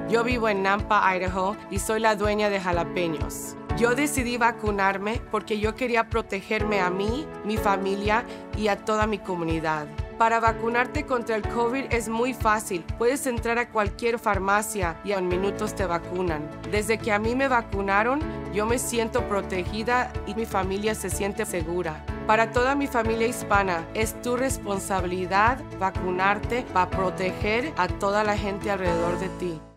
Yo vivo en Nampa, Idaho, y soy la dueña de Jalapeños. Yo decidí vacunarme porque yo quería protegerme a mí, mi familia y a toda mi comunidad. Para vacunarte contra el COVID es muy fácil. Puedes entrar a cualquier farmacia y en minutos te vacunan. Desde que a mí me vacunaron, yo me siento protegida y mi familia se siente segura. Para toda mi familia hispana, es tu responsabilidad vacunarte para proteger a toda la gente alrededor de ti.